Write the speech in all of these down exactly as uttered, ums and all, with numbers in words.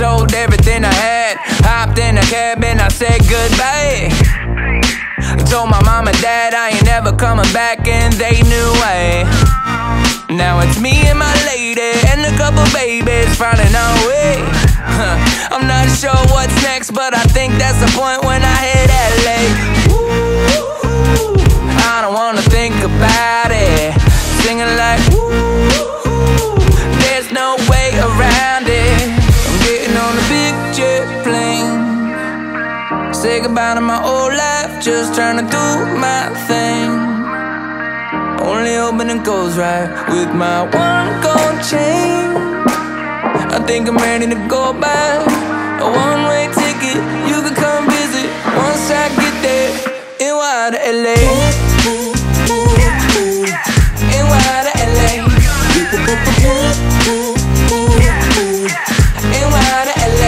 sold everything I had. Hopped in a cab and I said goodbye. Told my mom and dad I ain't never coming back, and they knew I. Now it's me and my lady and a couple babies finding our way. Huh. I'm not sure what's next, but I think that's the point when I hit L A. Ooh, I don't wanna think about it. Singing like, ooh, there's no way around it. I'm getting on a big jet plane. Say goodbye to my old life, just trying to do my thing. Only hoping it goes right with my one gold chain. I think I'm ready to go back. A one-way ticket, you can come visit once I get there. In wide L A, in wide L A, in wide L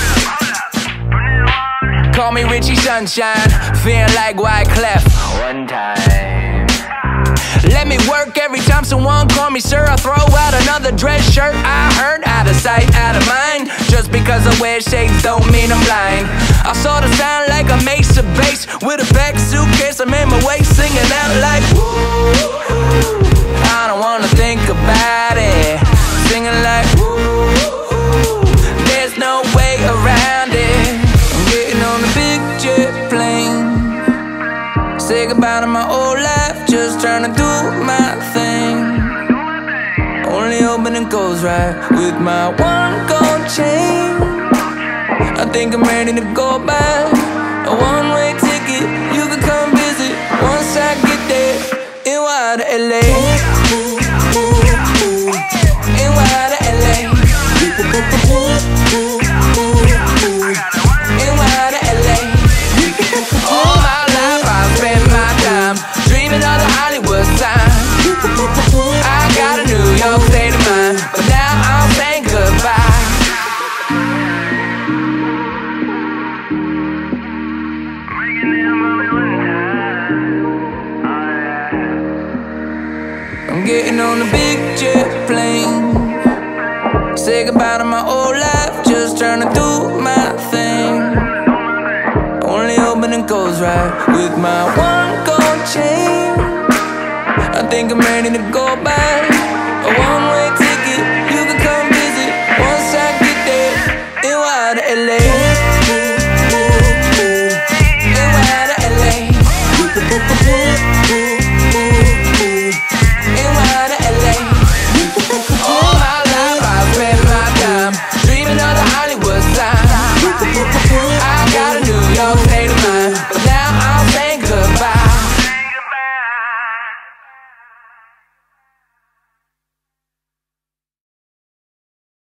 A. Call me Richie Sunshine, feeling like Wyclef. One time. Let me work every time someone call me sir. I throw out another dress shirt. I heard out of sight, out of mind. Just because I wear shades don't mean I'm blind. I sort of sound like a Mesa bass with a back suitcase. I'm in my waist singing out like woo. I don't wanna think about it. Singing like woo. There's no way around it. I'm getting on a big jet plane. Say goodbye to my old life, just trying to do my thing. Only hoping it goes right with my one gold chain. I think I'm ready to go back. A one-way ticket, you can come visit once I get there. In wide L A, in wide L A, in wide L A. All my life I spent my time dreaming of the Hollywood sign. I got a New York state of mind, but now I'm saying goodbye. I'm getting on a big jet plane. Say goodbye to my old life, just trying to do my thing. Only hoping it goes right with my one gold chain. I think I'm ready to go back. A one-way ticket, you can come visit once I get there. In wide L A, in wide L A, in wide L A. All my life I spent my time dreaming of the Hollywood sign. I got a New York state of mind.